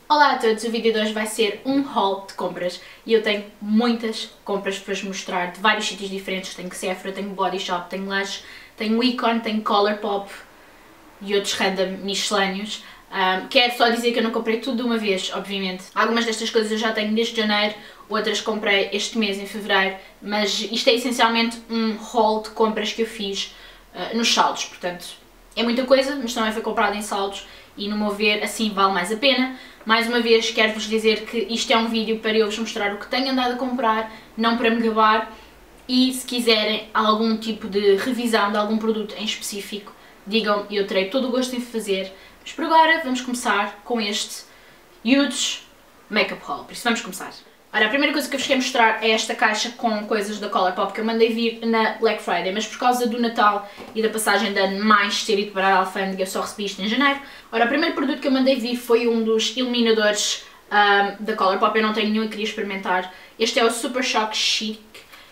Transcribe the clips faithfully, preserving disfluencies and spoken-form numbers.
Olá a todos, o vídeo de hoje vai ser um haul de compras e eu tenho muitas compras para vos mostrar de vários sítios diferentes. Tenho Sephora, tenho Body Shop, tenho Lush, tenho Icon, tenho Colourpop e outros random miscelâneos. Um, quero só dizer que eu não comprei tudo de uma vez, obviamente. Algumas destas coisas eu já tenho desde janeiro, outras comprei este mês, em fevereiro, mas isto é essencialmente um haul de compras que eu fiz uh, nos saldos, portanto é muita coisa, mas também foi comprado em saldos e no meu ver assim vale mais a pena. Mais uma vez quero-vos dizer que isto é um vídeo para eu vos mostrar o que tenho andado a comprar, não para me gabar, e se quiserem algum tipo de revisão de algum produto em específico, digam e eu terei todo o gosto em fazer. Mas por agora vamos começar com este huge makeup haul, por isso vamos começar. Ora, a primeira coisa que eu vos quero mostrar é esta caixa com coisas da Colourpop que eu mandei vir na Black Friday, mas por causa do Natal e da passagem de ano mais ter ido para a alfândega eu só recebi isto em janeiro. Ora, o primeiro produto que eu mandei vir foi um dos iluminadores um, da Colourpop, eu não tenho nenhum e queria experimentar. Este é o Super Shock Chic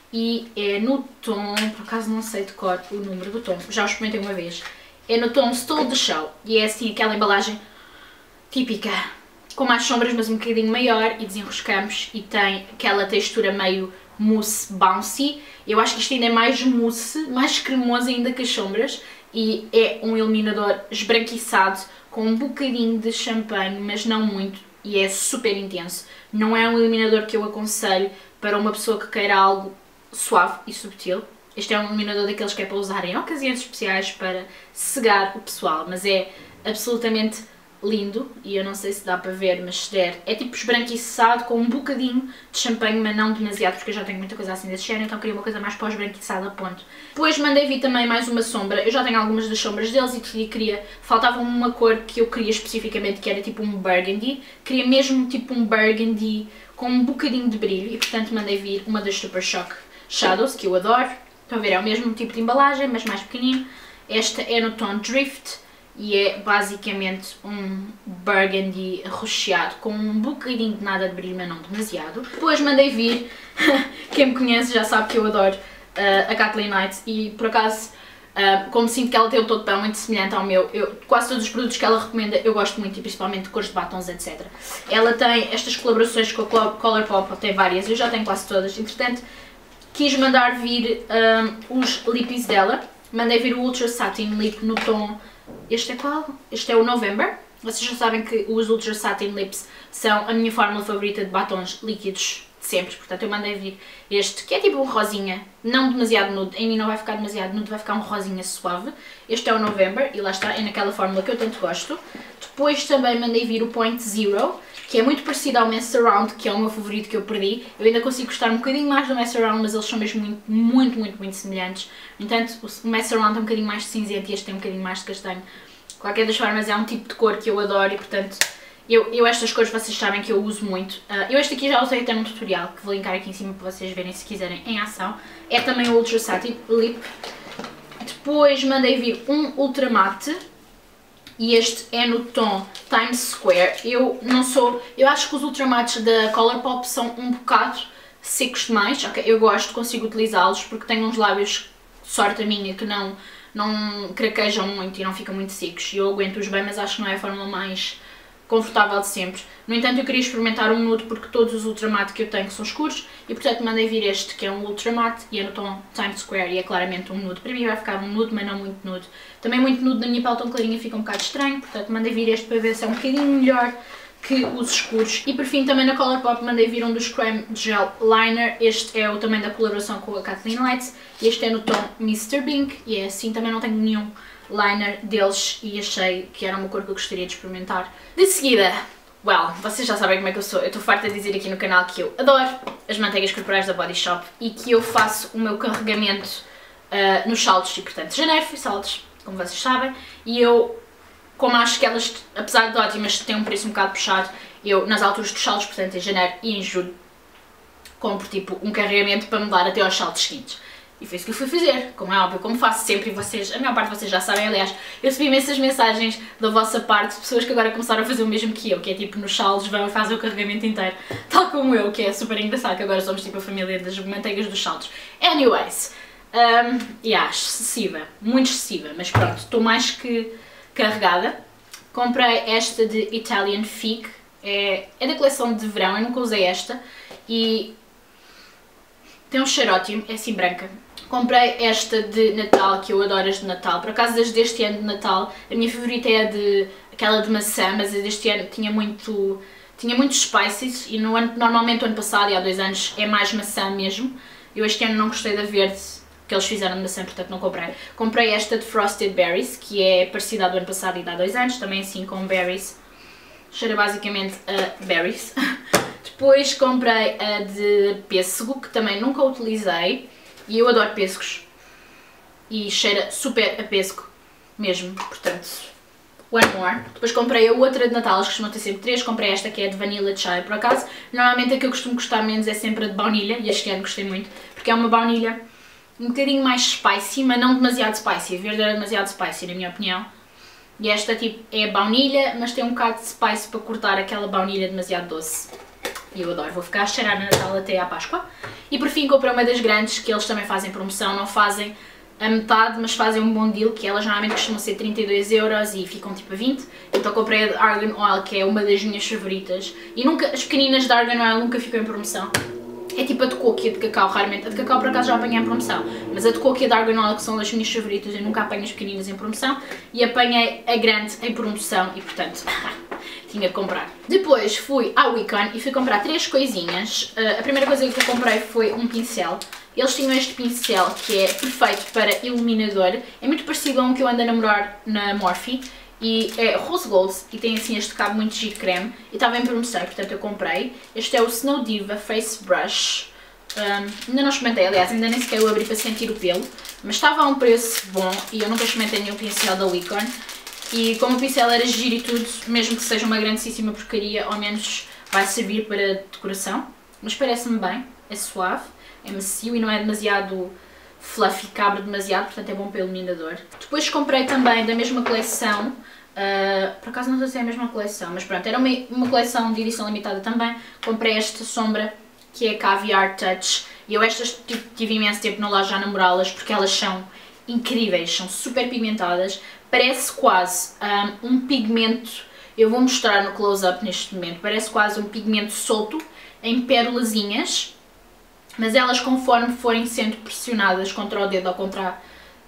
e é no tom, por acaso não sei de cor o número do tom, já o experimentei uma vez. É no tom Stole the Show e é assim aquela embalagem típica, com mais sombras mas um bocadinho maior, e desenroscamos e tem aquela textura meio mousse bouncy. Eu acho que isto ainda é mais mousse, mais cremoso ainda que as sombras, e é um iluminador esbranquiçado com um bocadinho de champanhe, mas não muito, e é super intenso. Não é um iluminador que eu aconselho para uma pessoa que queira algo suave e subtil. Este é um iluminador daqueles que é para usar em ocasiões especiais para cegar o pessoal, mas é absolutamente lindo, e eu não sei se dá para ver, mas se der, é tipo esbranquiçado com um bocadinho de champanhe, mas não demasiado, porque eu já tenho muita coisa assim desse género, então queria uma coisa mais pós-esbranquiçada, ponto. Depois mandei vir também mais uma sombra, eu já tenho algumas das sombras deles e queria, faltava uma cor que eu queria especificamente, que era tipo um burgundy, queria mesmo tipo um burgundy com um bocadinho de brilho, e portanto mandei vir uma das Super Shock Shadows, que eu adoro. Estão a ver, é o mesmo tipo de embalagem, mas mais pequenino. Esta é no tom Drift e é basicamente um burgundy recheado com um bocadinho de nada de brilho, mas não demasiado. Depois mandei vir, quem me conhece já sabe que eu adoro uh, a Kathleen Knight, e por acaso, uh, como sinto que ela tem um tom de pele muito semelhante ao meu, eu, quase todos os produtos que ela recomenda eu gosto muito, e principalmente de cores de batons, etcétera. Ela tem estas colaborações com a Colourpop, tem várias, eu já tenho quase todas, entretanto quis mandar vir um, os lippies dela. Mandei vir o Ultra Satin Lip no tom, este é qual? Este é o November. Vocês já sabem que os Ultra Satin Lips são a minha fórmula favorita de batons líquidos de sempre, portanto eu mandei vir este, que é tipo um rosinha, não demasiado nude, em mim não vai ficar demasiado nude, vai ficar um rosinha suave. Este é o November e lá está, é naquela fórmula que eu tanto gosto. Depois também mandei vir o Point Zero, que é muito parecido ao Mess Around, que é o meu favorito que eu perdi. Eu ainda consigo gostar um bocadinho mais do Mess Around, mas eles são mesmo muito, muito, muito, muito semelhantes. No entanto, o Mess Around é um bocadinho mais de cinzento e este tem um bocadinho mais de castanho. De qualquer das formas, é um tipo de cor que eu adoro e, portanto, eu, eu estas cores vocês sabem que eu uso muito. Uh, eu este aqui já usei até num tutorial, que vou linkar aqui em cima para vocês verem se quiserem em ação. É também o Ultra Satin Lip. Depois mandei vir um Ultra Matte. E este é no tom Times Square. Eu não sou... Eu acho que os ultramates da Colourpop são um bocado secos demais. Ok, eu gosto, consigo utilizá-los porque tenho uns lábios, sorte a minha, que não, não craquejam muito e não ficam muito secos. E eu aguento-os bem, mas acho que não é a fórmula mais confortável de sempre. No entanto, eu queria experimentar um nude porque todos os ultramates que eu tenho são escuros e, portanto, mandei vir este que é um ultramate e é no tom Times Square e é claramente um nude. Para mim vai ficar um nude, mas não muito nude. Também muito nude na minha pele tão clarinha fica um bocado estranho, portanto, mandei vir este para ver se é um bocadinho melhor que os escuros. E por fim, também na Colourpop mandei vir um dos Creme Gel Liner. Este é o também da colaboração com a Kathleen Knight e este é no tom mister Pink e é assim, também não tenho nenhum liner deles e achei que era uma cor que eu gostaria de experimentar. De seguida, well, vocês já sabem como é que eu sou, eu estou farta de dizer aqui no canal que eu adoro as manteigas corporais da Body Shop e que eu faço o meu carregamento uh, nos saldos, e portanto janeiro foi saldos, como vocês sabem, e eu, como acho que elas, apesar de ótimas, têm um preço um bocado puxado, eu nas alturas dos saldos, portanto em janeiro e em julho, compro tipo um carregamento para me dar até aos saldos seguintes. E foi isso que eu fui fazer, como é óbvio, como faço sempre, e vocês, a maior parte de vocês já sabem, aliás, eu recebi imensas mensagens da vossa parte de pessoas que agora começaram a fazer o mesmo que eu, que é tipo nos saldos vão e fazem o carregamento inteiro, tal como eu, que é super engraçado, que agora somos tipo a família das manteigas dos saldos. Anyways, um, yeah, excessiva, muito excessiva, mas pronto, estou mais que carregada. Comprei esta de Italian Fig, É, é da coleção de verão, eu nunca usei esta. E tem um cheiro ótimo, é assim branca. Comprei esta de Natal, que eu adoro as de Natal. Por acaso, as deste ano de Natal, a minha favorita é a de, aquela de maçã, mas a deste ano tinha muito... Tinha muitos spices e no ano, normalmente o ano passado e há dois anos é mais maçã mesmo. Eu este ano não gostei da verde que eles fizeram de maçã, portanto não comprei. Comprei esta de Frosted Berries, que é parecida à do ano passado e de há dois anos, também assim com berries. Cheira basicamente a berries. Depois comprei a de pêssego, que também nunca utilizei. E eu adoro pêssegos. E cheira super a pêssego mesmo, portanto... One more. Depois comprei a outra de Natal, elas costumam ter sempre três. Comprei esta que é de Vanilla Chai, por acaso. Normalmente a que eu costumo gostar menos é sempre a de baunilha, e este ano gostei muito, porque é uma baunilha um bocadinho mais spicy, mas não demasiado spicy. A verde era demasiado spicy, na minha opinião. E esta tipo é baunilha, mas tem um bocado de spice para cortar aquela baunilha demasiado doce. E eu adoro, vou ficar a cheirar no Natal até à Páscoa. E por fim comprei uma das grandes, que eles também fazem promoção, não fazem a metade, mas fazem um bom deal, que elas normalmente costumam ser trinta e dois euros e ficam tipo a vinte. Então comprei a de Argan Oil, que é uma das minhas favoritas. E nunca, as pequeninas de Argan Oil nunca ficam em promoção. É tipo a de coco e a de cacau, raramente. A de cacau por acaso já apanhei em promoção. Mas a de coco e a de Argan Oil, que são as minhas favoritas, eu nunca apanho as pequeninas em promoção. E apanhei a grande em promoção e portanto... tinha que comprar. Depois fui à Wicon e fui comprar três coisinhas. Uh, a primeira coisa que eu comprei foi um pincel. Eles tinham este pincel que é perfeito para iluminador. É muito parecido a um que eu ando a namorar na Morphe. E é rose gold e tem assim este cabo muito giro creme. E estava em promoção, portanto eu comprei. Este é o Snow Diva Face Brush. Um, ainda não experimentei, aliás, ainda nem sequer o abri para sentir o pelo. Mas estava a um preço bom e eu nunca experimentei nenhum pincel da Wicon. E como o pincel era giro e tudo, mesmo que seja uma grandíssima porcaria, ao menos vai servir para decoração. Mas parece-me bem, é suave, é macio e não é demasiado fluffy, cabra demasiado, portanto é bom para iluminador. Depois comprei também da mesma coleção, uh, por acaso não sei se é a mesma coleção, mas pronto, era uma, uma coleção de edição limitada também. Comprei esta sombra, que é Caviar Touch, e eu estas tive imenso tempo na loja a namorá-las, porque elas são incríveis, são super pigmentadas. Parece quase um, um pigmento, eu vou mostrar no close-up neste momento, parece quase um pigmento solto, em pérolazinhas, mas elas conforme forem sendo pressionadas contra o dedo ou contra,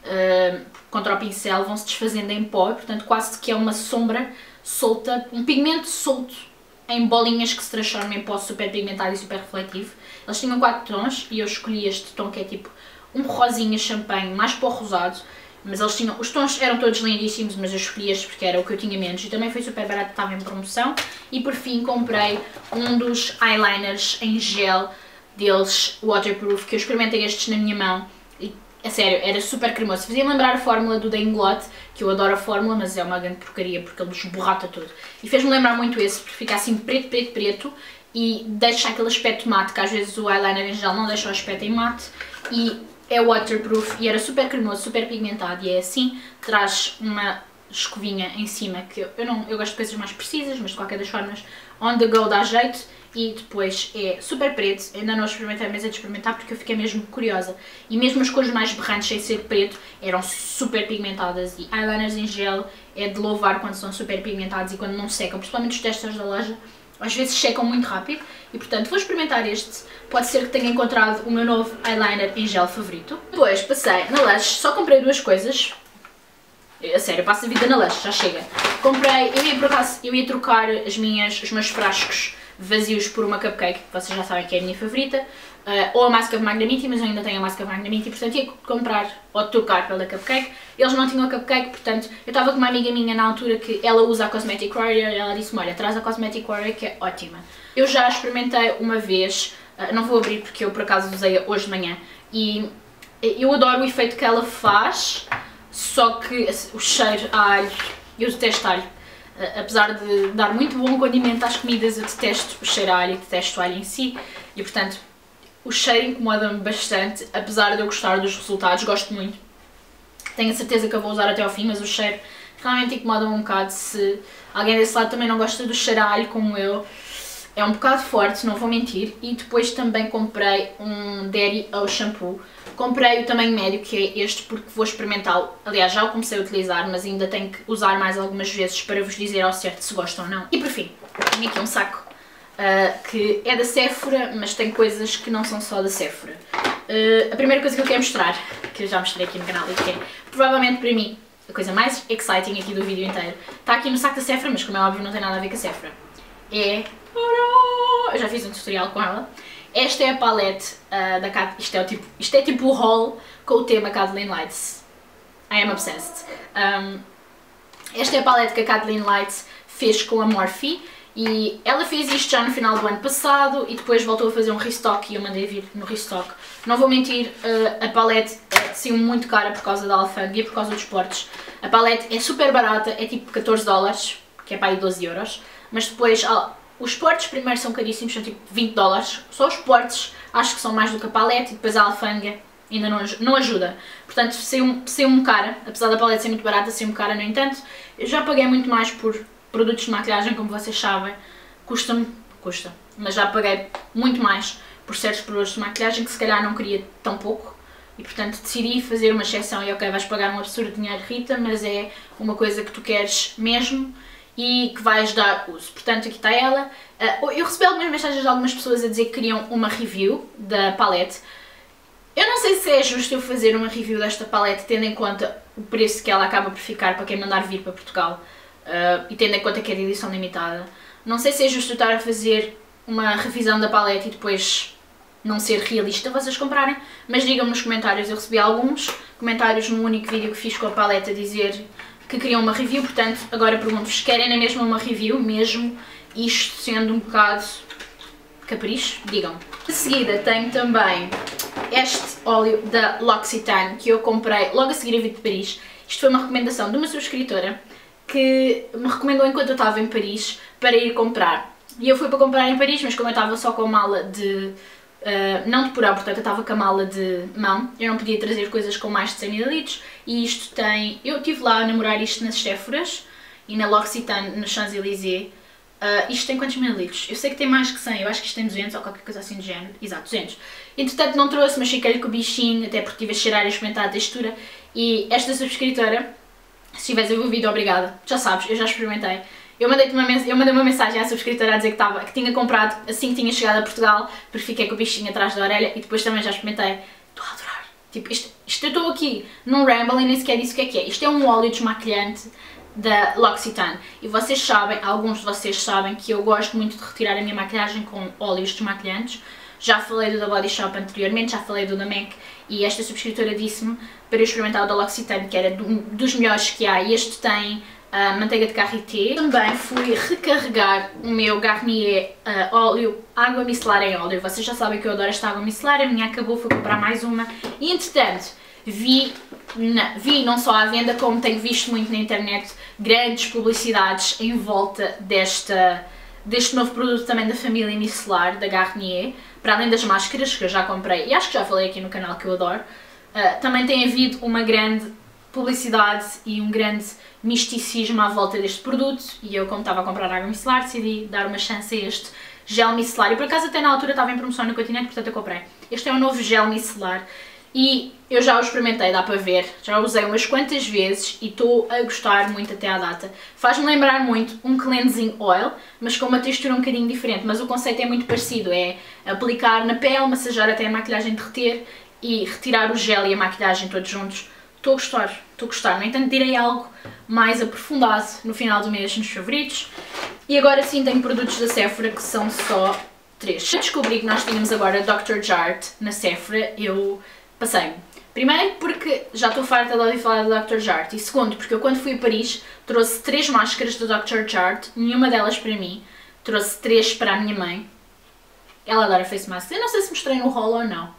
uh, contra o pincel vão se desfazendo em pó, portanto quase que é uma sombra solta, um pigmento solto em bolinhas que se transformam em pó super pigmentado e super refletivo. Eles tinham quatro tons e eu escolhi este tom que é tipo um rosinha champanhe, mais para o rosado. Mas eles tinham, os tons eram todos lindíssimos, mas eu escolhi este porque era o que eu tinha menos e também foi super barato, estava em promoção. E por fim comprei um dos eyeliners em gel deles, waterproof, que eu experimentei estes na minha mão e, a sério, era super cremoso. Fazia lembrar a fórmula do The Inglot, que eu adoro a fórmula, mas é uma grande porcaria porque ele esborrata tudo. E fez-me lembrar muito esse, porque fica assim preto, preto, preto e deixa aquele aspecto mate, que às vezes o eyeliner em gel não deixa o aspecto em mate. E é waterproof e era super cremoso, super pigmentado e é assim, traz uma escovinha em cima que eu, não, eu gosto de coisas mais precisas, mas de qualquer das formas on the go dá jeito e depois é super preto, ainda não experimentei, mas é de experimentar porque eu fiquei mesmo curiosa e mesmo as cores mais berrantes sem ser preto eram super pigmentadas e eyeliners em gel é de louvar quando são super pigmentados e quando não secam, principalmente os testers da loja. Às vezes secam muito rápido e portanto vou experimentar este. Pode ser que tenha encontrado o meu novo eyeliner em gel favorito. Depois passei na Lush, só comprei duas coisas. A sério, eu passo a vida na Lush, já chega. Comprei, eu ia por acaso, eu ia trocar as minhas, os meus frascos vazios por uma cupcake, que vocês já sabem que é a minha favorita. Uh, ou a Mask of Magnamiti, mas eu ainda tenho a Mask of Magnamiti, portanto ia comprar ou trocar pela cupcake. Eles não tinham a cupcake, portanto eu estava com uma amiga minha na altura que ela usa a Cosmetic Warrior e ela disse-me, olha, traz a Cosmetic Warrior que é ótima. Eu já experimentei uma vez, uh, não vou abrir porque eu por acaso usei-a hoje de manhã e eu adoro o efeito que ela faz, só que o cheiro a alho, eu detesto alho. Uh, apesar de dar muito bom condimento às comidas, eu detesto o cheiro a alho e detesto o alho em si e portanto o cheiro incomoda-me bastante, apesar de eu gostar dos resultados, gosto muito. Tenho a certeza que eu vou usar até ao fim, mas o cheiro realmente incomoda-me um bocado. Se alguém desse lado também não gosta do cheiro a alho como eu, é um bocado forte, não vou mentir. E depois também comprei um Daddy O Shampoo. Comprei o tamanho médio, que é este, porque vou experimentá-lo. Aliás, já o comecei a utilizar, mas ainda tenho que usar mais algumas vezes para vos dizer ao certo se gostam ou não. E por fim, Tenho aqui um saco uh, que é da Sephora, mas tem coisas que não são só da Sephora. Uh, a primeira coisa que eu quero mostrar, que eu já mostrei aqui no canal e que é provavelmente para mim a coisa mais exciting aqui do vídeo inteiro, está aqui no saco da Sephora, mas como é óbvio não tem nada a ver com a Sephora. É... Eu já fiz um tutorial com ela. Esta é a palete uh, da Cat... Isto é, o tipo... Isto é tipo o haul com o tema Kathleen Lights. I am obsessed. Um, esta é a palete que a Kathleen Lights fez com a Morphe e ela fez isto já no final do ano passado e depois voltou a fazer um restock e eu mandei vir no restock. Não vou mentir, uh, a palete é sim muito cara por causa da alfândega e por causa dos portos. A palete é super barata, é tipo catorze dólares, que é para aí doze euros, mas depois... Ah, os portos primeiro são caríssimos, são tipo vinte dólares, só os portos acho que são mais do que a palete e depois a alfândega ainda não, não ajuda. Portanto, saiu-me saiu cara, apesar da palete ser muito barata, saiu-me cara no entanto. Eu já paguei muito mais por produtos de maquilhagem, como vocês sabem, custa-me, custa, mas já paguei muito mais por certos produtos de maquilhagem que se calhar não queria tão pouco. E portanto decidi fazer uma exceção e ok, vais pagar um absurdo dinheiro, Rita, mas é uma coisa que tu queres mesmo e que vais dar uso. Portanto, aqui está ela. Eu recebi algumas mensagens de algumas pessoas a dizer que queriam uma review da palete. Eu não sei se é justo eu fazer uma review desta palete tendo em conta o preço que ela acaba por ficar para quem mandar vir para Portugal uh, e tendo em conta que é de edição limitada. Não sei se é justo eu estar a fazer uma revisão da palete e depois não ser realista vocês comprarem, mas digam-me nos comentários. Eu recebi alguns comentários no único vídeo que fiz com a palete a dizer que queriam uma review, portanto agora pergunto-vos, querem na mesma uma review, mesmo isto sendo um bocado capricho? Digam. De seguida tenho também este óleo da L'Occitane que eu comprei logo a seguir a vir de Paris. Isto foi uma recomendação de uma subscritora que me recomendou enquanto eu estava em Paris para ir comprar. E eu fui para comprar em Paris, mas como eu estava só com a mala de... Uh, não de porão, portanto eu estava com a mala de mão, eu não podia trazer coisas com mais de cem mililitros e isto tem... Eu estive lá a namorar isto nas Sephoras e na L'Occitane, no Champs-Élysées. Uh, isto tem quantos mililitros? Eu sei que tem mais que cem, eu acho que isto tem duzentos ou qualquer coisa assim de género. Exato, duzentos. Entretanto não trouxe, mas fiquei com o bichinho, até porque estive a cheirar e a experimentar a textura. E esta subscritora, se estiveres a ver o vídeo, obrigada. Já sabes, eu já experimentei. Eu mandei, uma, eu mandei uma mensagem à subscritora a dizer que, tava, que tinha comprado assim que tinha chegado a Portugal, porque fiquei com o bichinho atrás da orelha e depois também já experimentei. Estou a adorar. Tipo, isto, isto eu estou aqui num ramble e nem sequer disse o que é que é. Isto é um óleo desmaquilhante da L'Occitane e vocês sabem, alguns de vocês sabem que eu gosto muito de retirar a minha maquilhagem com óleos desmaquilhantes. Já falei do da Body Shop anteriormente, já falei do da MAC e esta subscritora disse-me para eu experimentar o da L'Occitane, que era do, dos melhores que há, e este tem uh, manteiga de karité. Também fui recarregar o meu Garnier uh, óleo, água micelar em óleo. Vocês já sabem que eu adoro esta água micelar, a minha acabou, fui comprar mais uma e entretanto vi, na, vi não só à venda como tenho visto muito na internet grandes publicidades em volta desta, deste novo produto também da família micelar da Garnier, para além das máscaras que eu já comprei e acho que já falei aqui no canal que eu adoro. Uh, também tem havido uma grande publicidade e um grande misticismo à volta deste produto e eu, como estava a comprar água micelar, decidi dar uma chance a este gel micelar e por acaso até na altura estava em promoção no Continente, portanto eu comprei. Este é um novo gel micelar e eu já o experimentei, dá para ver, já o usei umas quantas vezes e estou a gostar muito até à data. Faz-me lembrar muito um cleansing oil, mas com uma textura um bocadinho diferente, mas o conceito é muito parecido, é aplicar na pele, massajar até a maquilhagem derreter e retirar o gel e a maquilhagem todos juntos. Estou a gostar, estou a gostar, no entanto direi algo mais aprofundado no final do mês nos favoritos. E agora sim tenho produtos da Sephora que são só três. Eu descobri que nós tínhamos agora doutor Jart na Sephora, eu passei-me. Primeiro porque já estou farta de ouvir falar do doutor Jart e segundo porque eu quando fui a Paris trouxe três máscaras do doutor Jart, nenhuma delas para mim, trouxe três para a minha mãe. Ela adora face mask, eu não sei se mostrei no haul ou não.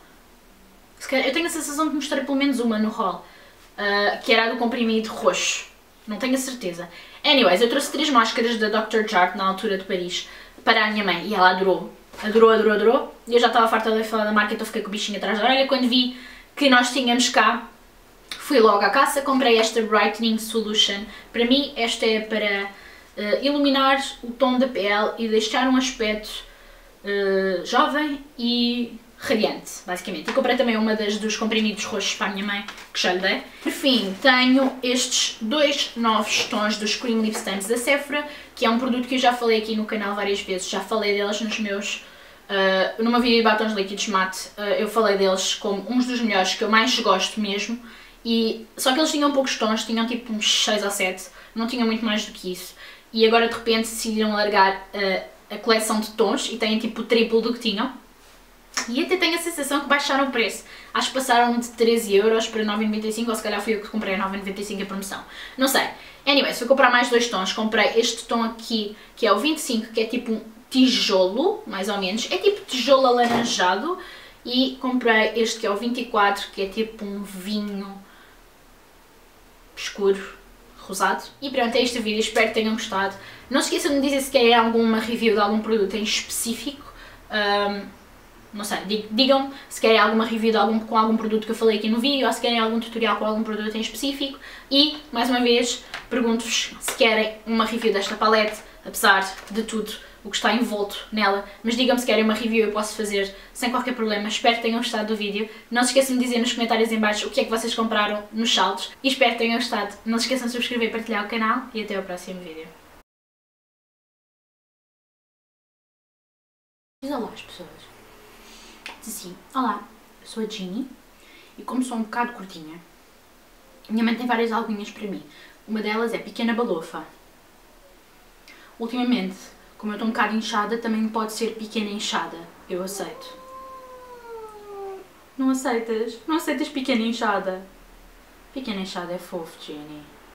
Eu tenho a sensação de mostrei pelo menos uma no haul. Uh, que era a do comprimido roxo, não tenho a certeza. Anyways, eu trouxe três máscaras da doutor Jart na altura de Paris para a minha mãe e ela adorou, adorou, adorou, adorou. E eu já estava farta de falar da marca, então fiquei com o bichinho atrás da orelha. Quando vi que nós tínhamos cá, fui logo à caça, comprei esta Brightening Solution. Para mim esta é para uh, iluminar o tom da pele e deixar um aspecto uh, jovem e radiante, basicamente. E comprei também uma das dos comprimidos roxos para a minha mãe, que já lhe dei. Por fim, tenho estes dois novos tons dos Cream Lip Stains da Sephora, que é um produto que eu já falei aqui no canal várias vezes, já falei deles nos meus... Uh, no meu vídeo de batons líquidos mate, uh, eu falei deles como uns dos melhores, que eu mais gosto mesmo. E, só que eles tinham poucos tons, tinham tipo uns seis ou sete, não tinham muito mais do que isso. E agora de repente decidiram largar uh, a coleção de tons e têm tipo o triplo do que tinham. E até tenho a sensação que baixaram o preço. Acho que passaram de treze euros para nove e noventa e cinco, ou se calhar fui eu que comprei a nove e noventa e cinco a promoção. Não sei. Anyway, se eu comprar mais dois tons, comprei este tom aqui, que é o vinte e cinco, que é tipo um tijolo, mais ou menos. É tipo tijolo alaranjado. E comprei este que é o vinte e quatro, que é tipo um vinho escuro, rosado. E pronto, é este o vídeo, espero que tenham gostado. Não se esqueçam de me dizer se querem alguma review de algum produto em específico. Um, não sei, digam se querem alguma review de algum, com algum produto que eu falei aqui no vídeo, ou se querem algum tutorial com algum produto em específico. E, mais uma vez, pergunto-vos se querem uma review desta palete, apesar de tudo o que está envolto nela, mas digam-me se querem uma review, eu posso fazer sem qualquer problema. Espero que tenham gostado do vídeo. Não se esqueçam de dizer nos comentários em baixo o que é que vocês compraram nos saldos e espero que tenham gostado. Não se esqueçam de subscrever e partilhar o canal e até ao próximo vídeo. Diz olá às pessoas. Diz assim, olá, eu sou a Ginny e como sou um bocado curtinha, minha mãe tem várias alcunhas para mim. Uma delas é Pequena Balofa. Ultimamente, como eu estou um bocado inchada, também pode ser Pequena Inchada. Eu aceito. Não aceitas? Não aceitas Pequena Inchada? Pequena Inchada é fofo, Jenny.